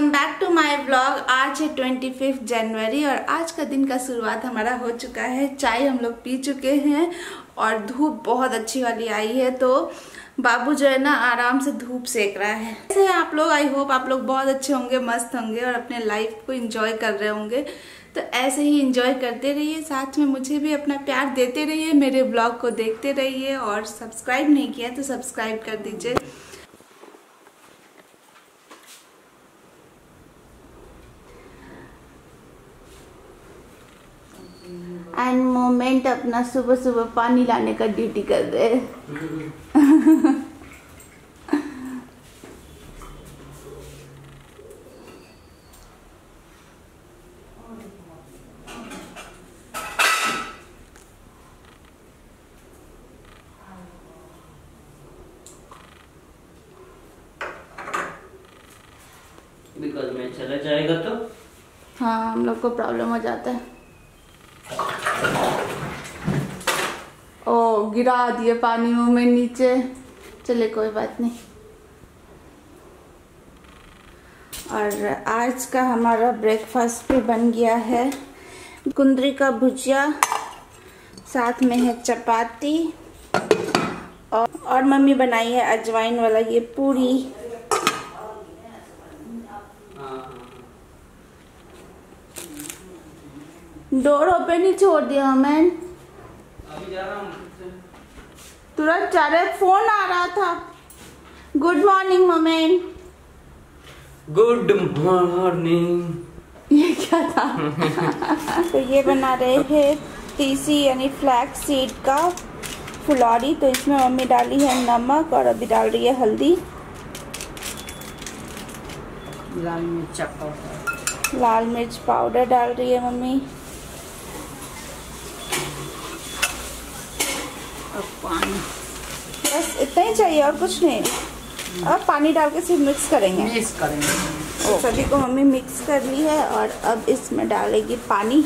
Welcome back to my blog. आज है 25 जनवरी और आज का दिन का शुरुआत हमारा हो चुका है। चाय हम लोग पी चुके हैं और धूप बहुत अच्छी वाली आई है, तो बाबू जो है ना आराम से धूप सेक रहा है। ऐसे आप लोग, आई होप आप लोग बहुत अच्छे होंगे, मस्त होंगे और अपने लाइफ को एंजॉय कर रहे होंगे। तो ऐसे ही एंजॉय करते रहिए, साथ में मुझे भी अपना प्यार देते रहिए, मेरे ब्लॉग को देखते रहिए और सब्सक्राइब नहीं किया तो सब्सक्राइब कर दीजिए। एंड मोमेंट अपना सुबह सुबह पानी लाने का ड्यूटी कर रहे हैं। बिकॉज में चला जाएगा तो हाँ, हम लोग को प्रॉब्लम हो जाता है। ओ, गिरा दिए पानी मुंह में नीचे। चले कोई बात नहीं। और आज का हमारा ब्रेकफास्ट भी बन गया है। कुंदरी का भुजिया, साथ में है चपाती और मम्मी बनाई है अजवाइन वाला ये पूरी। डोर ओपन ही छोड़ दिया मैंने। अभी जा रहा हूँ तुरंत जा रहे, फोन आ रहा था। गुड मॉर्निंग मोमेन। Good morning. ये क्या था? तो ये बना रहे हैं तीसी यानी फ्लैक्स सीड का फुलौरी। तो इसमें मम्मी डाली है नमक और अभी डाल रही है हल्दी। लाल मिर्च पाउडर डाल रही है मम्मी। पानी बस इतना ही चाहिए और कुछ नहीं। अब पानी डाल के सिर्फ मिक्स करेंगे। तो सभी को मम्मी मिक्स कर ली है और अब इसमें डालेगी पानी।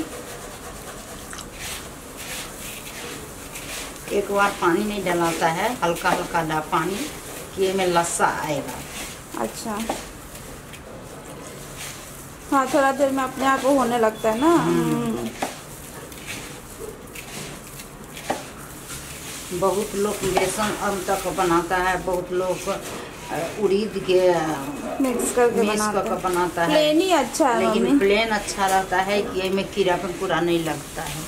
एक बार पानी नहीं डलाता है, हल्का हल्का डा पानी कि में लस्सा आएगा। अच्छा हाँ, थोड़ा देर में अपने आप होने लगता है ना। बहुत लोग बेसन अब तक बनाता है, बहुत लोग उड़ीद के मिक्स करके बनाता है। प्लेन ही अच्छा है, लेकिन प्लेन अच्छा रहता है कि इसमें कीड़ापन पूरा नहीं लगता है।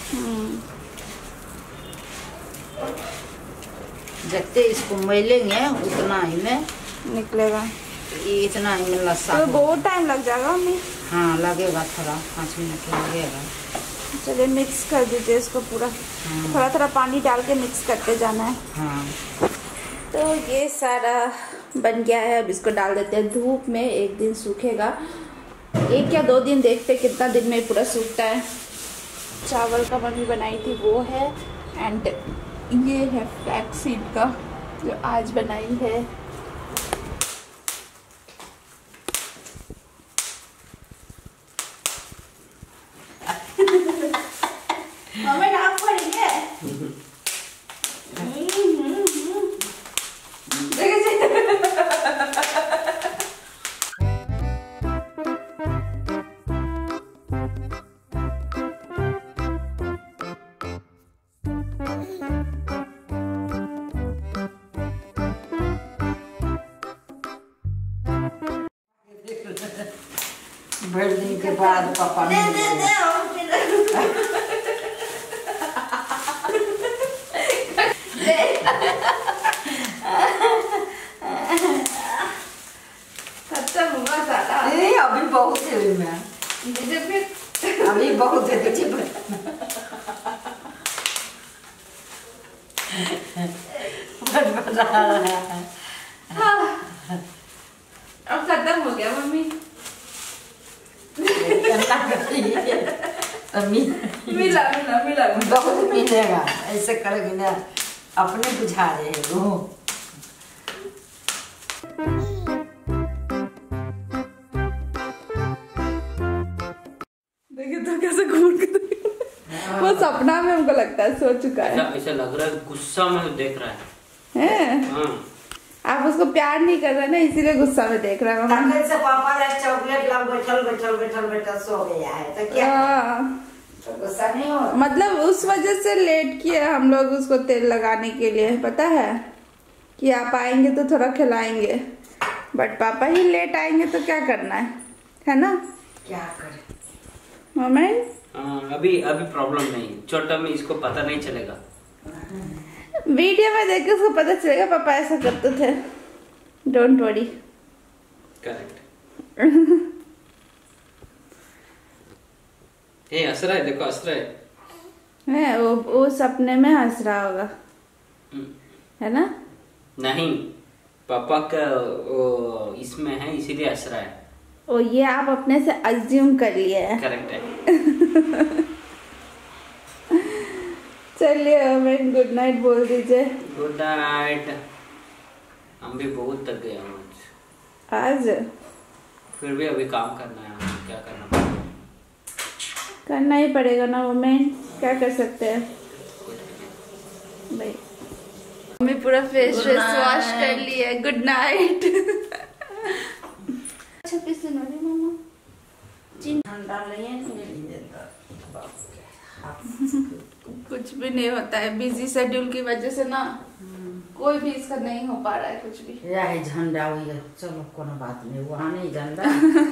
जितने इसको मलेंगे उतना इनमें निकलेगा। इतना इनमें लस्सा तो बहुत टाइम लग जाएगा मम्मी। हाँ लगेगा, थोड़ा 5 मिनट लगेगा। चलिए मिक्स कर दीजिए इसको पूरा। थोड़ा थोड़ा पानी डाल के मिक्स करते जाना है। हाँ। तो ये सारा बन गया है। अब इसको डाल देते हैं धूप में, एक दिन सूखेगा। 1 या 2 दिन, देखते कितना दिन में पूरा सूखता है। चावल का मम्मी बनाई थी वो है, एंड ये है फ्लैक्स सीड का जो आज बनाई है। हमें नाक पड़ी है। भर दिन के बाद पापा खत्म हुआ सारा। अभी बहुत है मैं, अभी बहुत है। अब खत्म हो गया मम्मी। मिला मिला मिला बहुत मिलेगा, ऐसे करेंगे ना, अपने बुझा रहे हो। देखिए तो कैसे घूर के वो सपना में हमको लगता है सो चुका है। ऐसा लग रहा है, गुस्सा में देख रहा है। हैं? हाँ। आप उसको प्यार नहीं कर रहे ना, इसीलिए गुस्सा में देख रहा है मम्मा। तखन से पापा ने चॉकलेट ला बैठल सो गया है तो क्या तो गुस्सा नहीं हो। मतलब उस वजह से लेट किए हम लोग उसको तेल लगाने के लिए, पता है कि आप आएंगे तो थोड़ा खिलाएंगे, बट पापा ही लेट आएंगे तो क्या करना है ना? क्या करे मोमेंट। अभी प्रॉब्लम नहीं, छोटा में इसको पता नहीं चलेगा। वीडियो में देख के उसको पता चलेगा पापा ऐसा करते थे। Don't worry. करेक्ट। ये हंस रहा है, देखो हंस रहा है। वो सपने में हंस रहा होगा, है ना? नहीं, पापा का वो इसमें है इसीलिए हंस रहा है। ओ, ये आप अपने से अज्यूम कर लिए हैं। करेक्ट है। चलिए मैं गुड नाइट बोल दीजिए। Good night. हम भी बहुत थक गए आज फिर भी अभी काम करना है, क्या करना पड़ेगा? करना ही पड़ेगा ना मोमेंट, क्या कर सकते हैं भाई। मम्मी पूरा फेस वॉश कर ली है। Good night. अच्छा किस दिन हो रही मम्मा? ठंडा नहीं कुछ भी नहीं होता है, बिजी शेड्यूल की वजह से ना कोई भी इसका नहीं हो पा रहा है कुछ भी। या है झंडा हुई है, चलो कोनो बात नहीं, वहाँ नहीं झंडा।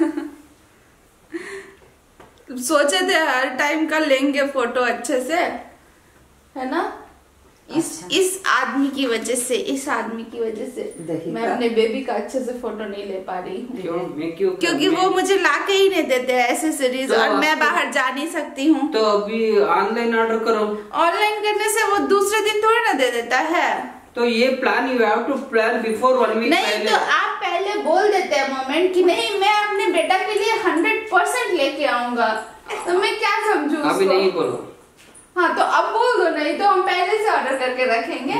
सोचे थे हर टाइम का लेंगे फोटो अच्छे से, है ना? इस आदमी की वजह से, मैं अपने बेबी का अच्छे से फोटो नहीं ले पा रही हूँ। क्योंकि वो मुझे लाके ही नहीं देते हैं एसेसरीज, और मैं बाहर जा नहीं सकती हूँ। तो अभी ऑनलाइन ऑर्डर करो। ऑनलाइन करने से वो दूसरे दिन थोड़ी ना दे देता है। तो ये plan you have to plan before 1 week. नहीं तो आप पहले बोल देते हैं मोमेंट कि नहीं मैं अपने बेटा के लिए 100% लेके आऊंगा, तो मैं क्या समझू? अभी नहीं बोलो। हाँ तो अब बोल दो, नहीं तो हम पहले से ऑर्डर करके रखेंगे।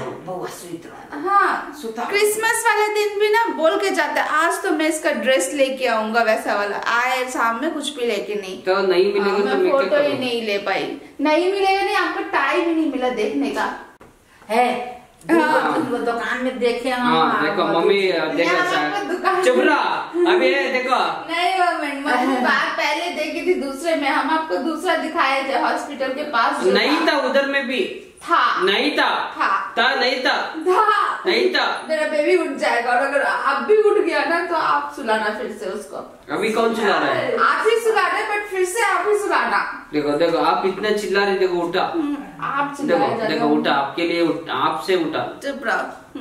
हाँ, क्रिसमस वाले दिन भी ना बोल के जाता है आज तो मैं इसका ड्रेस लेके आऊंगा वैसा वाला, आए शाम में कुछ भी लेके नहीं। तो नहीं मिलेगा तो मैं फोटो ही नहीं ले पाई। नहीं मिलेगा नहीं, आपको टाइम ही नहीं मिला देखने का है। वो दुकान में देखे हाँ, देखो मम्मी देखो चुप रहा अभी देखो। नहीं मम्मी बात पहले देखी थी दूसरे में, हम आपको दूसरा दिखाए थे हॉस्पिटल के पास। नहीं था उधर में भी था, नहीं था, नहीं था, नहीं था। मेरा बेबी उठ जाएगा, और अगर अब भी उठ गया ना तो आप सुलाना फिर से उसको। अभी कौन सुला रहा है? आप ही सुला रहे, बट फिर से आप ही सुलाना। देखो आप इतना चिल्ला रहे, देखो उठा। आप देखो उठा, आपके लिए आपसे उठा। चुप रहो।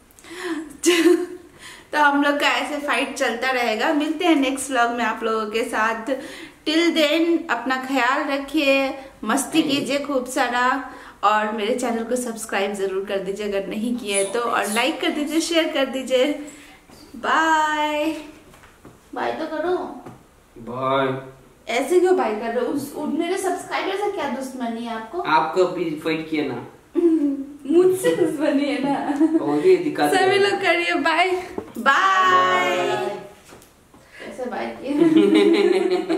तो हम लोग का ऐसे फाइट चलता रहेगा। मिलते हैं नेक्स्ट व्लॉग में आप लोगों के साथ। टिल देन अपना ख्याल रखिए, मस्ती कीजिए खूब सारा, और मेरे चैनल को सब्सक्राइब जरूर कर दीजिए अगर नहीं किए तो, और लाइक कर दीजिए, शेयर कर दीजिए। बाय बाय तो करो। बाय। ऐसे क्यों बाय कर रहे हो? मेरे सब्सक्राइबर से क्या दुश्मनी है आपको? आपको भी फाइट किया ना। मुझसे दुश्मनी है ना। सभी लोग करिए बाय बाय। कैसे बाय किए?